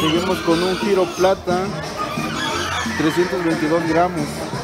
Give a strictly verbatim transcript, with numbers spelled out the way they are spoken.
Seguimos con un giro plata, trescientos veintidós gramos.